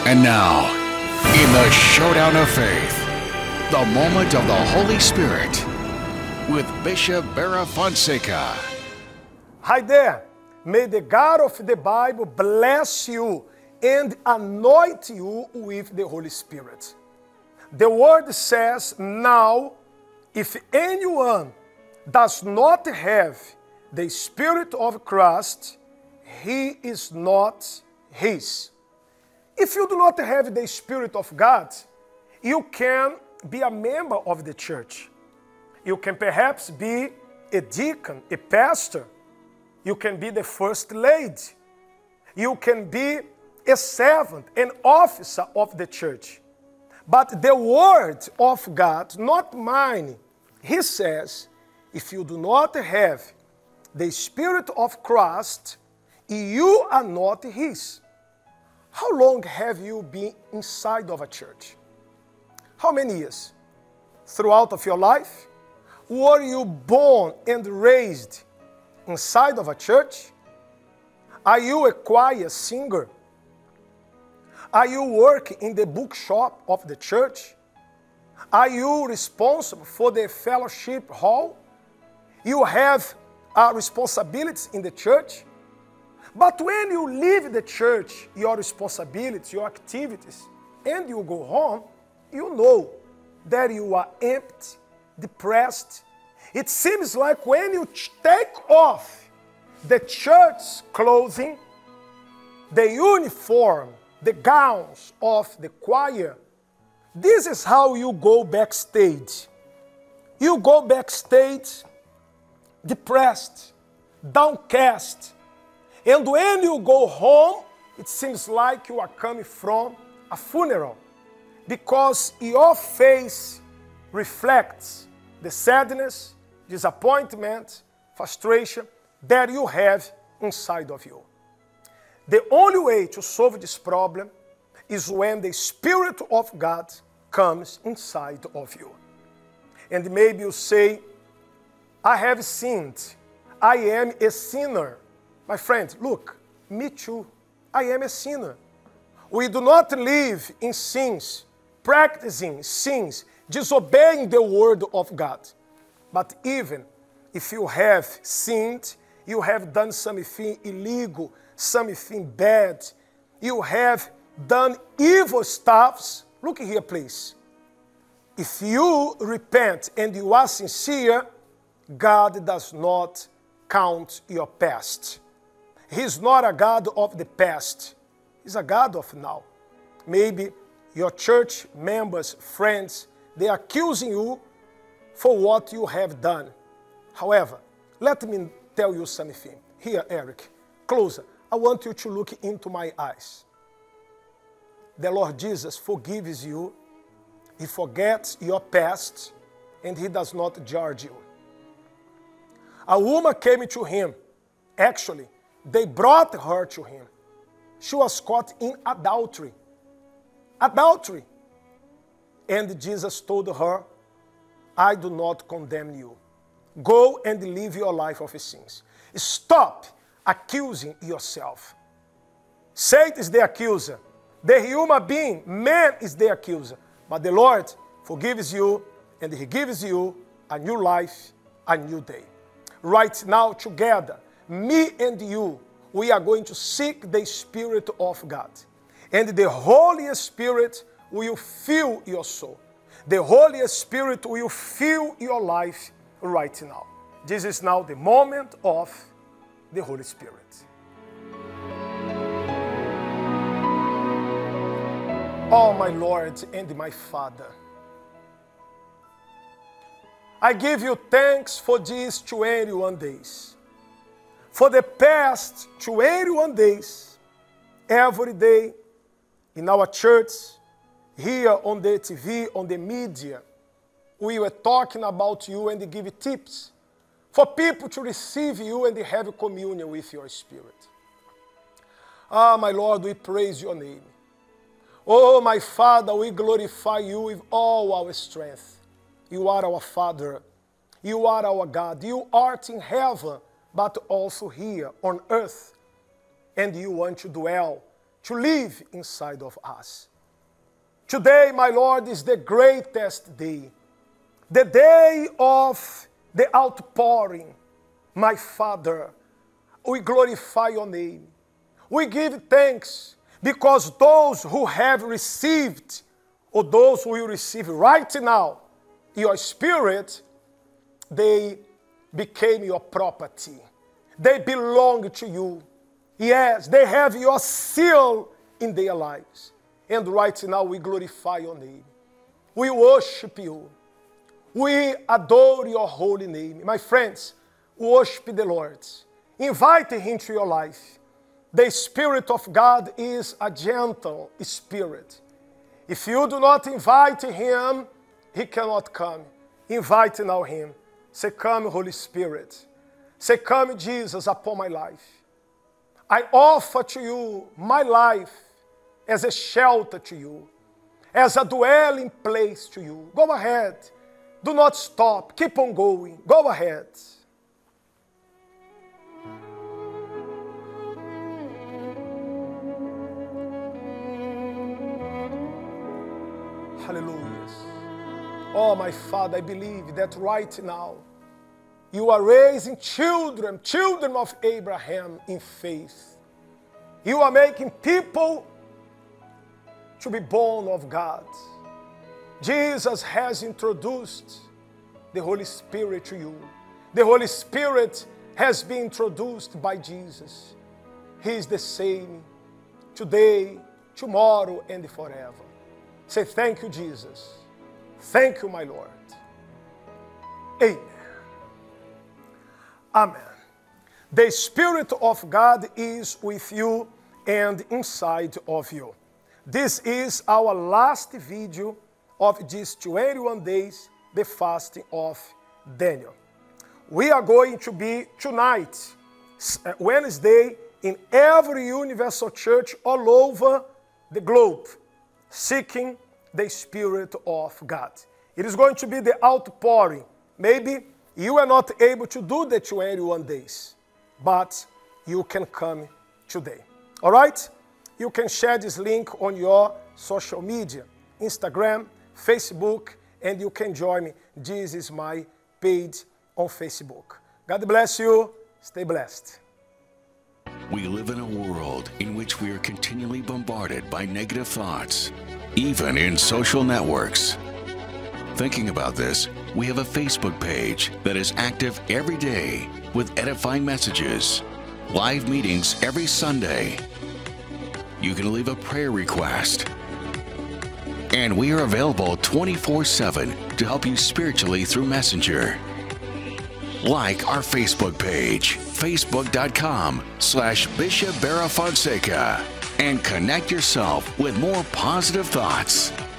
And now, in the showdown of faith, the moment of the Holy Spirit with Bishop Bara Fonseca. Hi there. May the God of the Bible bless you and anoint you with the Holy Spirit. The word says, now, if anyone does not have the Spirit of Christ, he is not his. If you do not have the Spirit of God, you can be a member of the church. You can perhaps be a deacon, a pastor. You can be the first lady. You can be a servant, an officer of the church. But the word of God, not mine, he says, if you do not have the Spirit of Christ, you are not his. How long have you been inside of a church? How many years? Throughout of your life? Were you born and raised inside of a church? Are you a choir singer? Are you working in the bookshop of the church? Are you responsible for the fellowship hall? You have responsibilities in the church? But when you leave the church, your responsibilities, your activities, and you go home, you know that you are empty, depressed. It seems like when you take off the church clothing, the uniform, the gowns of the choir, this is how you go backstage. You go backstage depressed, downcast. And when you go home, it seems like you are coming from a funeral because your face reflects the sadness, disappointment, frustration that you have inside of you. The only way to solve this problem is when the Spirit of God comes inside of you. And maybe you say, I have sinned. I am a sinner. My friend, look, me too. I am a sinner. We do not live in sins, practicing sins, disobeying the word of God. But even if you have sinned, you have done something illegal, something bad, you have done evil stuffs, look here please. If you repent and you are sincere, God does not count your past. He's not a God of the past. He's a God of now. Maybe your church members, friends, they are accusing you for what you have done. However, let me tell you something. Here, Eric, closer. I want you to look into my eyes. The Lord Jesus forgives you. He forgets your past, and he does not judge you. A woman came to him. Actually, they brought her to him. She was caught in adultery. Adultery. And Jesus told her, I do not condemn you. Go and live your life of sins. Stop accusing yourself. Satan is the accuser. The human being, man, is the accuser. But the Lord forgives you, and he gives you a new life, a new day. Right now, together, me and you, we are going to seek the Spirit of God. And the Holy Spirit will fill your soul. The Holy Spirit will fill your life right now. This is now the moment of the Holy Spirit. Oh, my Lord and my Father, I give you thanks for these 21 days. For the past 21 days, every day in our church, here on the TV, on the media, we were talking about you and give tips for people to receive you and have communion with your Spirit. Ah, my Lord, we praise your name. Oh, my Father, we glorify you with all our strength. You are our Father. You are our God. You art in heaven, but also here on earth. And you want to dwell to live inside of us. Today, my Lord, is the greatest day, the day of the outpouring. My Father, we glorify your name. We give thanks because those who have received, or those who will receive right now, your Spirit, they became your property. They belong to you. Yes, they have your seal in their lives. And right now we glorify your name. We worship you. We adore your holy name. My friends, worship the Lord. Invite him to your life. The Spirit of God is a gentle spirit. If you do not invite him, he cannot come. Invite now him. Say, come, Holy Spirit. Say, come, Jesus, upon my life. I offer to you my life as a shelter to you, as a dwelling place to you. Go ahead. Do not stop. Keep on going. Go ahead. Hallelujah. Oh, my Father, I believe that right now you are raising children of Abraham in faith. You are making people to be born of God. Jesus has introduced the Holy Spirit to you. The Holy Spirit has been introduced by Jesus. He is the same today, tomorrow, and forever. Say, thank you, Jesus. Thank you, my Lord. Amen. Amen. The Spirit of God is with you and inside of you. This is our last video of these 21 days, the fasting of Daniel. We are going to be tonight, Wednesday, in every universal church all over the globe, seeking the Spirit of God. It is going to be the outpouring. Maybe you are not able to do the 21 days, but you can come today. All right? You can share this link on your social media, Instagram, Facebook, and you can join me. This is my page on Facebook. God bless you. Stay blessed. We live in a world in which we are continually bombarded by negative thoughts, even in social networks. Thinking about this, we have a Facebook page that is active every day with edifying messages, live meetings every Sunday. You can leave a prayer request. And we are available 24/7 to help you spiritually through Messenger. Like our Facebook page, facebook.com/Bishop Barra Fonseca, and connect yourself with more positive thoughts.